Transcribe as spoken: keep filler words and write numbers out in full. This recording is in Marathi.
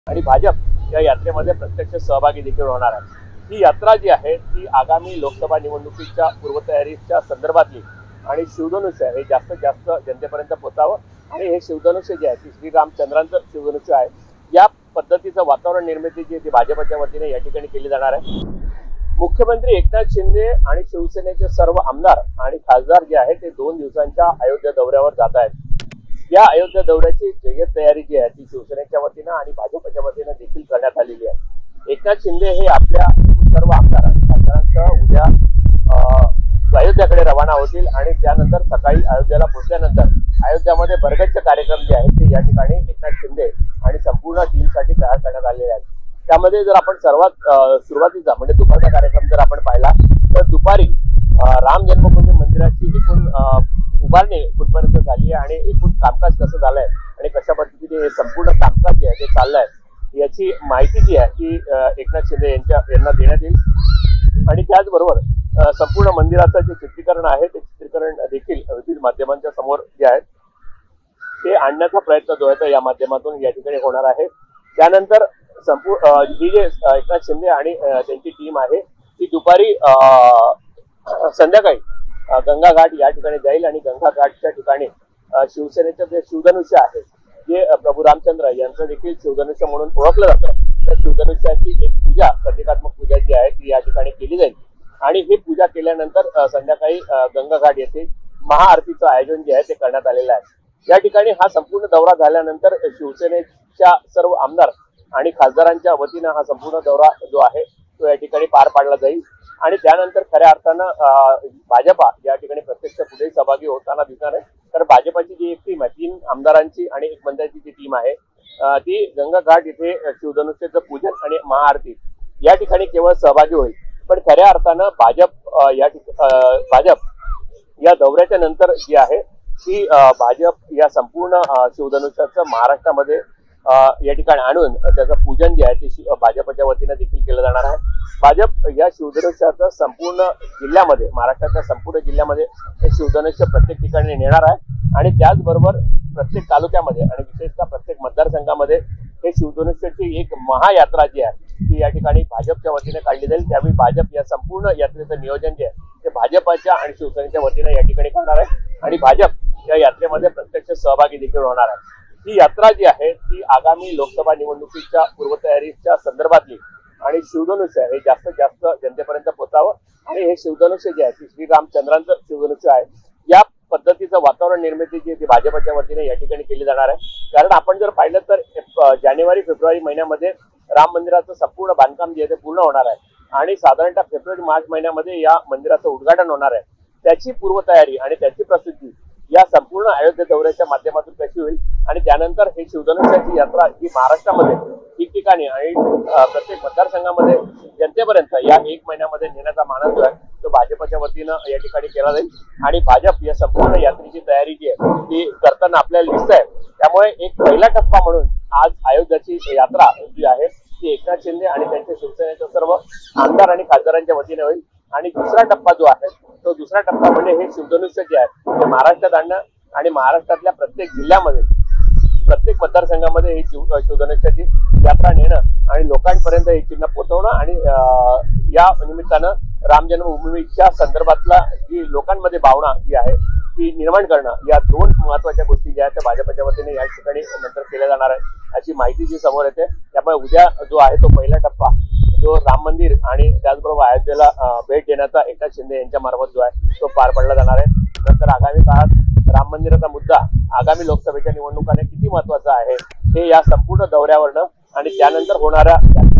आणि भाजप या यात्रेमध्ये प्रत्यक्ष सहभागी देखील होणार आहे। ही यात्रा जी आहे ती आगामी लोकसभा निवडणुकीच्या पूर्वतयारीच्या संदर्भातली आणि शिवधनुष्य हे जास्तीत जास्त जनतेपर्यंत पोहोचावं आणि हे शिवधनुष्य जे आहे ती श्रीरामचंद्रांचं शिवधनुष्य आहे। या पद्धतीचं वातावरण निर्मिती जी ती भाजपच्या वतीने या ठिकाणी केली जाणार आहे। मुख्यमंत्री एकनाथ शिंदे आणि शिवसेनेचे सर्व आमदार आणि खासदार जे आहे ते दोन दिवसांच्या अयोध्या दौऱ्यावर जात आहेत। या अयोध्या दौऱ्याची जय्यत तयारी जी आहे ती शिवसेनेच्या वतीने आणि भाजपच्या वतीने देखील करण्यात आलेली आहे। एकनाथ शिंदे हे आपल्या सर्व आमदार आणि खासदारांसह उद्या अयोध्याकडे रवाना होतील आणि त्यानंतर सकाळी अयोध्येला पोहोचल्यानंतर अयोध्यामध्ये भरगच्च कार्यक्रम जे आहेत ते या ठिकाणी एकनाथ शिंदे आणि संपूर्ण टीमसाठी तयार करण्यात आलेले आहेत। त्यामध्ये जर आपण सर्वात सुरुवातीचा म्हणजे दुपारचा कार्यक्रम जर आपण पाहिला तर दुपारी राम जन्मभूमी मंदिराची एकूण उभारणी कुठपर्यंत झाली आहे आणि एकूण कामकाज कसं झालंय आणि कशा पद्धतीने हे संपूर्ण कामकाज जे आहे ते चाललंय याची माहिती जी आहे ती एकनाथ शिंदे यांच्या यांना देण्यात येईल। आणि त्याचबरोबर संपूर्ण मंदिराचं जे चित्रीकरण आहे ते चित्रीकरण देखील विविध माध्यमांच्या समोर जे आहे ते आणण्याचा प्रयत्न जो आहे तो या माध्यमातून या ठिकाणी होणार आहे। त्यानंतर संपूर्ण ही जे एकनाथ शिंदे आणि त्यांची टीम आहे ती दुपारी संध्याकाळी गंगा घाट या ठिकाणी जाईल आणि गंगा घाटच्या ठिकाणी शिवसेनेचं जे शिवधनुष्य आहे जे प्रभू रामचंद्र यांचं देखील शिवधनुष्य म्हणून ओळखलं जातं त्या शिवधनुष्याची एक पूजा प्रतिकात्मक पूजा जी आहे ती या ठिकाणी केली जाईल आणि ही पूजा केल्यानंतर संध्याकाळी गंगा घाट येथे महाआरतीचं आयोजन जे आहे ते करण्यात आलेलं आहे। या ठिकाणी हा संपूर्ण दौरा झाल्यानंतर शिवसेनेच्या सर्व आमदार आणि खासदारांच्या वतीने हा संपूर्ण दौरा जो आहे तो या ठिकाणी पार पाडला जाईल आणि त्यानंतर खऱ्या अर्थानं भाजपा या ठिकाणी प्रत्यक्ष पुढे सहभागी होताना दिसणार आहे। तर भाजपाची जी एक टीम आहे तीन आमदारांची आणि एक मंत्र्यांची जी टीम आहे ती गंगा घाट इथे शिवधनुष्याचं पूजन आणि महाआरती या ठिकाणी केवळ सहभागी होईल। पण खऱ्या अर्थानं भाजप या भाजप या दौऱ्याच्या नंतर जी आहे ती भाजप या संपूर्ण शिवधनुष्याचं महाराष्ट्रामध्ये या ठिकाणी आणून त्याचं पूजन जे आहे ते भाजपच्या वतीने देखील केलं जाणार आहे। भाजप या शिवधनुष्याचं संपूर्ण जिल्ह्यामध्ये महाराष्ट्राच्या संपूर्ण जिल्ह्यामध्ये हे शिवधनुष्य प्रत्येक ठिकाणी नेणार आहे आणि त्याचबरोबर प्रत्येक तालुक्यामध्ये आणि विशेषतः प्रत्येक मतदारसंघामध्ये हे शिवधनुष्याची एक महायात्रा जी आहे ती या ठिकाणी भाजपच्या वतीने काढली जाईल। त्यावेळी भाजप या संपूर्ण यात्रेचं नियोजन जे आहे ते भाजपच्या आणि शिवसेनेच्या वतीने या ठिकाणी करणार आहे आणि भाजप या यात्रेमध्ये प्रत्यक्ष सहभागी देखील होणार आहे। ही यात्रा जी आहे ती आगामी लोकसभा निवडणुकीच्या पूर्वतयारीच्या संदर्भातली आणि शिवधनुष्य हे जास्तीत जास्त जनतेपर्यंत पोहोचावं आणि हे शिवधनुष्य जे आहे ती श्रीरामचंद्रांचं शिवधनुष्य आहे। या पद्धतीचं वातावरण निर्मिती जी ती भाजपच्या वतीने या ठिकाणी केली जाणार आहे। कारण आपण जर पाहिलं तर जानेवारी फेब्रुवारी महिन्यामध्ये राम मंदिराचं संपूर्ण बांधकाम जे आहे ते पूर्ण होणार आहे आणि साधारणतः फेब्रुवारी मार्च महिन्यामध्ये या मंदिराचं उद्घाटन होणार आहे। त्याची पूर्वतयारी आणि त्याची प्रसिद्धी या संपूर्ण अयोध्या दौऱ्याच्या माध्यमातून कशी होईल आणि त्यानंतर हे शिवधनुष्याची यात्रा ही महाराष्ट्रामध्ये ठिकठिकाणी आणि प्रत्येक मतदारसंघामध्ये जनतेपर्यंत या एक महिन्यामध्ये नेण्याचा मानस जो आहे तो भाजपच्या वतीनं या ठिकाणी केला जाईल आणि भाजप या संपूर्ण यात्रेची तयारी जी आहे ती करताना आपल्याला दिसत आहे। त्यामुळे एक पहिला टप्पा म्हणून आज अयोध्याची यात्रा जी आहे ती एकनाथ शिंदे आणि त्यांच्या शिवसेनेच्या सर्व आमदार आणि खासदारांच्या वतीने होईल आणि दुसरा टप्पा जो आहे तो दुसरा टप्पा म्हणजे हे शिवधनुष्य जे आहे ते महाराष्ट्रात आणणं आणि महाराष्ट्रातल्या प्रत्येक जिल्ह्यामध्ये प्रत्येक मतदारसंघामध्ये ही शिव शिवधनुष्याची यात्रा नेणं आणि लोकांपर्यंत हे चिन्ह पोहोचवणं आणि या निमित्तानं राम जन्मभूमीच्या संदर्भातला जी लोकांमध्ये भावना जी आहे ती निर्माण करणं या दोन महत्वाच्या गोष्टी ज्या आहेत त्या भाजपच्या वतीने या ठिकाणी नंतर केल्या जाणार आहे अशी माहिती जी समोर येते। त्यामुळे उद्या जो आहे तो पहिला टप्पा जो राम मंदिर आणि त्याचबरोबर अयोध्येला भेट देण्याचा एकनाथ शिंदे यांच्या मार्फत जो आहे तो पार पडला जाणार आहे। नंतर आगामी काळात राम मंदिराचा मुद्दा आगामी लोकसभेच्या निवडणुकांना किती महत्वाचा आहे हे या संपूर्ण दौऱ्यावरनं आणि त्यानंतर होणाऱ्या